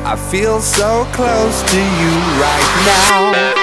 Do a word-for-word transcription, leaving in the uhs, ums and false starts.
I feel so close to you right now.